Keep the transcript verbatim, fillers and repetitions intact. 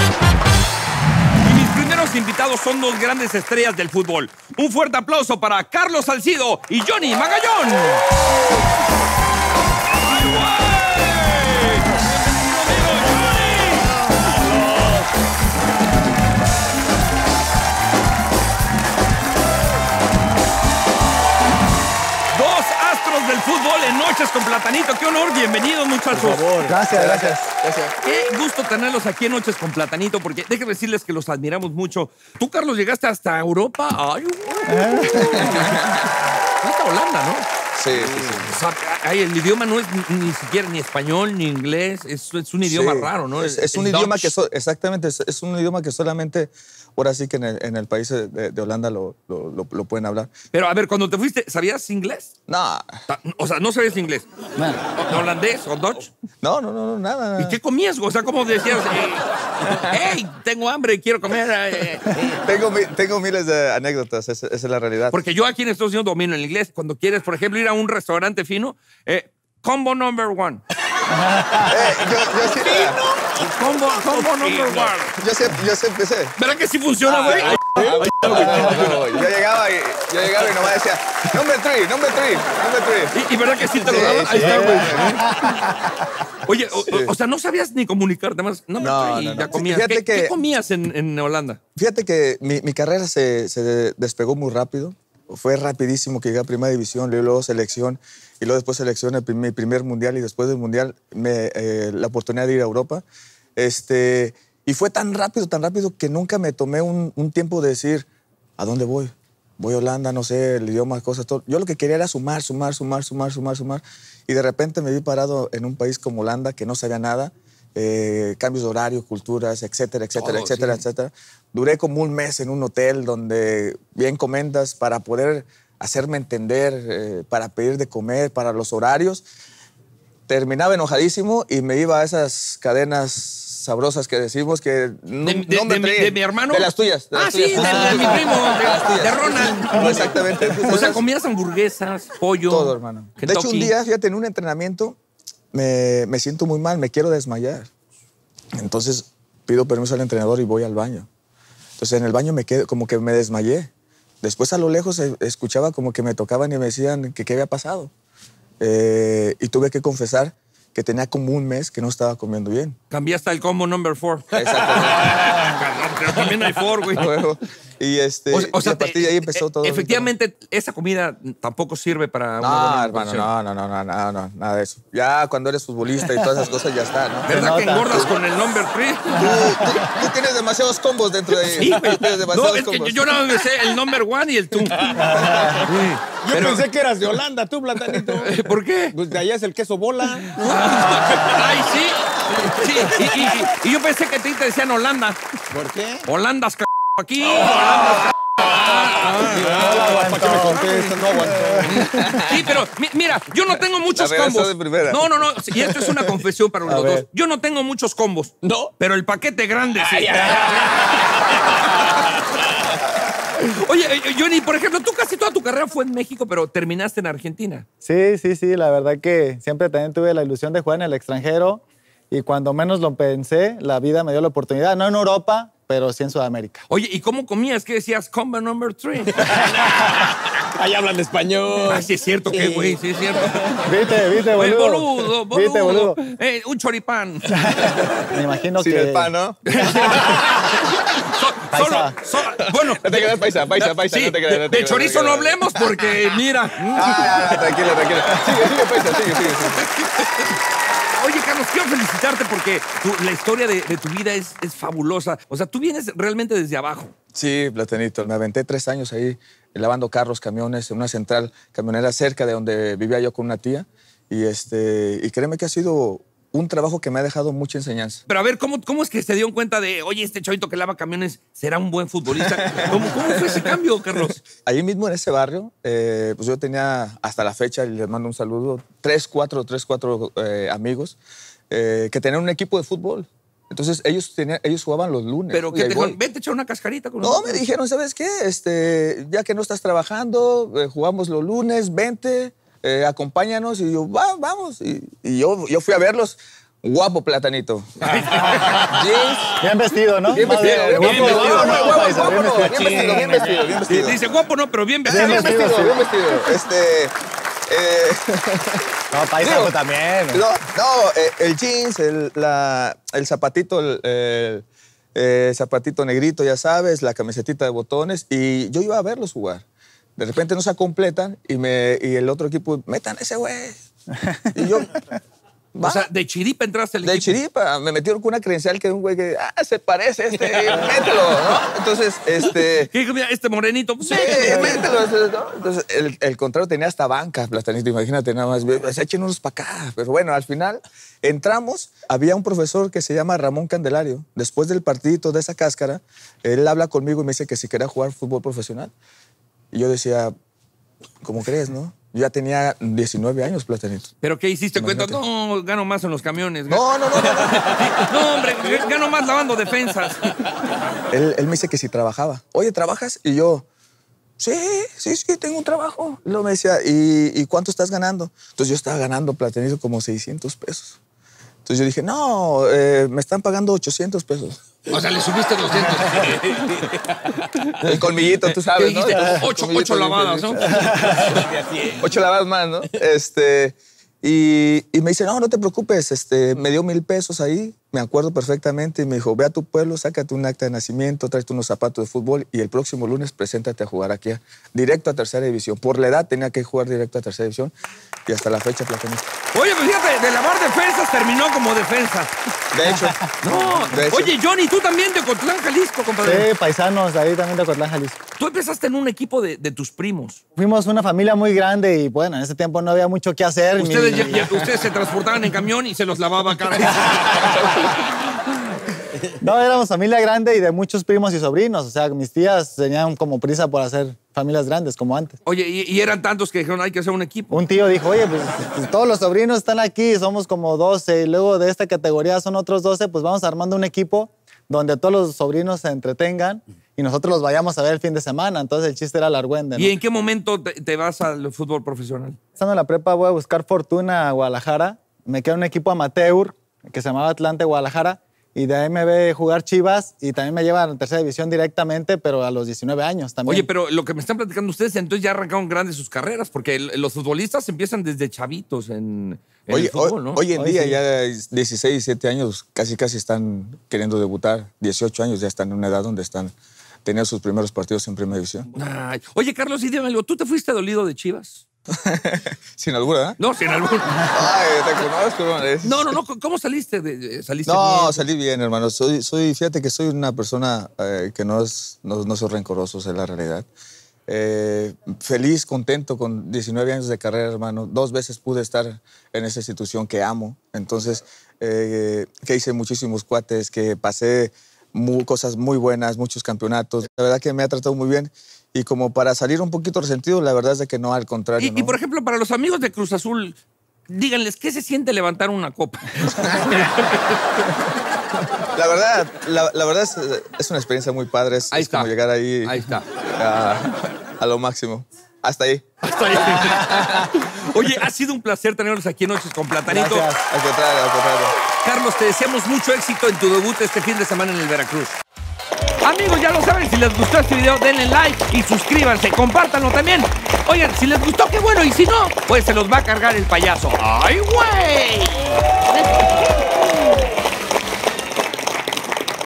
Y mis primeros invitados son dos grandes estrellas del fútbol. Un fuerte aplauso para Carlos Salcido y Johnny Magallón. ¡Ay, güey! Del fútbol en Noches con Platanito. ¡Qué honor! Bienvenidos, muchachos. Por favor. Gracias, gracias, gracias. Qué gusto tenerlos aquí en Noches con Platanito, porque déjenme decirles que los admiramos mucho. Tú, Carlos, llegaste hasta Europa. ¡Ay! Hasta Holanda, ¿no? Sí, sí, sí. O sea, ay, el idioma no es ni, ni siquiera ni español ni inglés. Es, es un idioma Sí. raro, ¿no? Es, El- es un el idioma Dutch. que... So, exactamente, es, es un idioma que solamente... Ahora sí que en el, en el país de, de Holanda lo, lo, lo, lo pueden hablar. Pero, a ver, cuando te fuiste, ¿sabías inglés? No, Ta- O sea, no sabías inglés. ¿O- ¿Holandés o Dutch? no, no, no, no, nada. ¿Y qué comías? O sea, ¿cómo decías? Eh, ¡Hey, tengo hambre, quiero comer! eh, eh"? Tengo, mi- tengo miles de anécdotas, esa, esa es la realidad. Porque yo aquí en Estados Unidos domino el inglés. Cuando quieres, por ejemplo, ir a un restaurante fino, eh, combo number one. Eh, yo, yo, sí, Combo, combo number one. yo, sí, yo sí empecé. ¿Verdad que sí funciona, güey? Yo llegaba y, yo llegaba y nomás decía, number three, number three, number three. ¿Y, y verdad que sí te lo Sí, daba? sí, Ahí está, sí. güey. Oye, o, Sí. o- o sea, no sabías ni comunicarte más. No, me No, y no, ya no. comías. Fíjate ¿Qué, que- qué comías en, en Holanda? Fíjate que mi, mi carrera se, se despegó muy rápido. Fue rapidísimo que llegué a Primera División, luego selección, y luego después selección, el prim- mi primer mundial, y después del mundial me, eh, la oportunidad de ir a Europa. Este, y fue tan rápido, tan rápido, que nunca me tomé un, un tiempo de decir, ¿a dónde voy? Voy a Holanda, no sé, el idioma, cosas, todo. Yo lo que quería era sumar, sumar, sumar, sumar, sumar, sumar. Y de repente me vi parado en un país como Holanda, que no sabía nada, eh, cambios de horario, culturas, etcétera, etcétera, Todo, etcétera, sí. etcétera. Duré como un mes en un hotel donde bien comentas para poder hacerme entender, eh, para pedir de comer, para los horarios. Terminaba enojadísimo y me iba a esas cadenas sabrosas que decimos que no, ¿De, de- no me de mi, traen. de mi hermano? De las tuyas. de Ah, las sí, de, tuyas. de mi primo, de, las tuyas. de Ronald. Exactamente. Entonces, O sea, comías hamburguesas, pollo. todo, hermano. De hecho, un Kentucky. día, fíjate, en un entrenamiento me, me siento muy mal, me quiero desmayar. Entonces pido permiso al entrenador y voy al baño. Entonces en el baño me quedo, como que me desmayé. Después a lo lejos eh, escuchaba como que me tocaban y me decían que qué había pasado. Eh, y tuve que confesar que tenía como un mes que no estaba comiendo bien. Cambiaste el combo number four. Exactamente. Pero también hay four, güey. Luego, y este, O, o y sea, a partir de ahí empezó eh, todo. Efectivamente, esa comida tampoco sirve para una No, buena hermano, nutrición. no, no, no, no, no, no, nada de eso. Ya cuando eres futbolista y todas esas cosas ya está, ¿no? ¿Verdad que nota. engordas con el number three? Tú, tú- tú tienes demasiados combos dentro de Sí, güey. Tú tienes No, demasiados es que combos. yo nada más me sé el number one y el two. Yo Pero- pensé que eras de Holanda, tú, Platanito. ¿Por qué? Pues de allá es el queso bola. Ay, sí. Sí, y, y- y- y yo pensé que te decían Holanda. ¿Por qué? Holandas, c aquí, Holandas, ¿Para qué me contestas? No aguantó. Sí, pero mi- mira, yo no tengo muchos La regresó combos. de primera. No, no, no. Y esto es una confesión para los ver. dos. Yo no tengo muchos combos. ¿No? Pero el paquete grande sí. Oye, eh, Johnny, por ejemplo, tú casi toda tu carrera fue en México, pero terminaste en Argentina. Sí, sí, sí, la verdad que siempre también tuve la ilusión de jugar en el extranjero y cuando menos lo pensé, la vida me dio la oportunidad, no en Europa, pero sí en Sudamérica. Oye, ¿y cómo comías? ¿Qué decías? Combo number three. Allá hablan español. Ay, sí es cierto, qué güey, sí es cierto. Viste, viste, El boludo. boludo, boludo. Viste, boludo. Eh, un choripán. Me imagino Sin que... el pan, ¿no? So- solo, Paisa. so- bueno, No te creas, paisa, paisa, paisa. sí, no te creas, de, no te de creas, chorizo no no te creas. hablemos porque, mira. Ah, no, no, tranquilo, tranquilo. Sigue, sigue, paisa, sigue, sigue. sigue. Oye, Carlos, quiero felicitarte porque tu- la historia de, de tu vida es, es fabulosa. O sea, tú vienes realmente desde abajo. Sí, Platanito. Me aventé tres años ahí lavando carros, camiones, en una central camionera cerca de donde vivía yo con una tía. Y, este, y créeme que ha sido un trabajo que me ha dejado mucha enseñanza. Pero a ver, ¿cómo, cómo es que se dieron cuenta de, oye, este chavito que lava camiones será un buen futbolista? ¿Cómo, cómo fue ese cambio, Carlos? Ahí mismo en ese barrio, eh, pues yo tenía hasta la fecha, y les mando un saludo, tres, cuatro, tres, cuatro eh, amigos eh, que tenían un equipo de fútbol. Entonces ellos, tenían, ellos jugaban los lunes. Pero y que ahí te voy. dijeron, vete a echar una cascarita con No, nosotros. me dijeron, ¿sabes qué? Este, ya que no estás trabajando, eh, jugamos los lunes, vente, eh, acompáñanos. Y yo, va, vamos. Y, y yo, yo fui a verlos. Guapo, Platanito. Jeans. Bien vestido, ¿no? Bien vestido. Bien, Bien guapo, vestido. guapo, Guapo, guapo, guapo, paisa, bien guapo, vestido. Bien vestido, bien vestido, bien vestido. Dice guapo no, pero bien vestido. Bien vestido, sí. bien vestido. Este... eh, No, paisa Digo, pues, también. No, no, eh, el jeans, el, la, el zapatito, el, el, eh, zapatito negrito, ya sabes, la camisetita de botones, y yo iba a verlos jugar. De repente no se completan y, me, y el otro equipo, metan ese güey. Y yo, O sea, de chiripa entraste al de equipo. chiripa, me metieron con una credencial que es un güey que, ah, se parece a este, mételo, ¿no? Entonces, este... ¿Qué dijo? Mira, este morenito, pues, Sí, mételo, ¿no? Entonces, el, el contrario tenía hasta banca, Platanito, imagínate nada más, pues, echen unos para acá. Pero bueno, al final entramos, había un profesor que se llama Ramón Candelario. Después del partidito de esa cáscara, él habla conmigo y me dice que si quería jugar fútbol profesional. Y yo decía, ¿cómo crees, no? Yo ya tenía diecinueve años, Platanito. ¿Pero qué hiciste? Cuenta, Imagínate. no, gano más en los camiones. No, no, no, no. No, hombre, gano más lavando defensas. Él, él me dice que si trabajaba. Oye, ¿trabajas? Y yo, sí, sí, sí, tengo un trabajo. Y luego me decía, ¿y, ¿y cuánto estás ganando? Entonces yo estaba ganando, Platanito, como seiscientos pesos. Entonces yo dije, no, eh, me están pagando ochocientos pesos. O sea, le subiste doscientos. El colmillito, tú sabes, ¿Qué ¿no? dijiste? El Ocho, colmillito ocho lavadas, ¿no? Ocho lavadas más, ¿no? Este, y, y me dice, no, no te preocupes, este, me dio mil pesos ahí, me acuerdo perfectamente, y me dijo, ve a tu pueblo, sácate un acta de nacimiento, tráete unos zapatos de fútbol y el próximo lunes preséntate a jugar aquí, directo a tercera división. Por la edad tenía que jugar directo a tercera división y hasta la fecha, Platanito. Oye, pues fíjate, de lavar defensas terminó como defensa. De hecho, No, de hecho. oye, Johnny, tú también de Ocotlán, Jalisco, compadre. Sí, paisanos, ahí también de Ocotlán, Jalisco. Tú empezaste en un equipo de, de tus primos. Fuimos una familia muy grande y bueno, en ese tiempo no había mucho que hacer. Ustedes, Mi- ya- ya- ustedes se transportaban en camión y se los lavaba cada vez. No, éramos familia grande y de muchos primos y sobrinos. O sea, mis tías tenían como prisa por hacer familias grandes, como antes. Oye, y, y eran tantos que dijeron, hay que hacer un equipo. Un tío dijo, oye, pues, pues, todos los sobrinos están aquí, somos como doce, y luego de esta categoría son otros doce, pues vamos armando un equipo donde todos los sobrinos se entretengan y nosotros los vayamos a ver el fin de semana. Entonces el chiste era el argüende, ¿no? ¿Y en qué momento te, te vas al fútbol profesional? Estando en la prepa voy a buscar fortuna a Guadalajara. Me queda un equipo amateur que se llamaba Atlante Guadalajara. Y de ahí me ve jugar Chivas y también me lleva a la tercera división directamente, pero a los diecinueve años también. Oye, pero lo que me están platicando ustedes, entonces ya arrancaron grandes sus carreras, porque el- los futbolistas empiezan desde chavitos en, en Oye, el fútbol, hoy, ¿no? hoy en Hoy día sí. ya dieciséis, diecisiete años casi casi están queriendo debutar. dieciocho años ya están en una edad donde están teniendo sus primeros partidos en primera división. Ay, oye, Carlos, y dime algo, ¿tú te fuiste dolido de Chivas? Sin albura, ¿eh? No, sin algún... Ay, te conozco, hermano. Es- No, no, no, ¿cómo saliste? De, de- ¿Saliste No, bien? salí bien, hermano. Soy, soy, fíjate que soy una persona eh, que no, es, no, no soy rencoroso, esa es la realidad. Eh, feliz, contento con diecinueve años de carrera, hermano. Dos veces pude estar en esa institución que amo. Entonces, eh, que hice muchísimos cuates, que pasé mu- cosas muy buenas, muchos campeonatos. La verdad que me ha tratado muy bien. Y como para salir un poquito resentido, la verdad es de que no, al contrario. Y, ¿no? y, por ejemplo, para los amigos de Cruz Azul, díganles, ¿qué se siente levantar una copa? La verdad, la, la verdad es, es una experiencia muy padre. Es, Ahí es como está. llegar ahí Ahí está. A, a lo máximo. Hasta ahí. Hasta ahí. Oye, ha sido un placer tenerlos aquí en Noches con Platanito. Gracias. Al contrario, al contrario. Carlos, te deseamos mucho éxito en tu debut este fin de semana en el Veracruz. Amigos, ya lo saben, si les gustó este video, denle like y suscríbanse, compártanlo también. Oigan, si les gustó, qué bueno, y si no, pues se los va a cargar el payaso. ¡Ay, güey!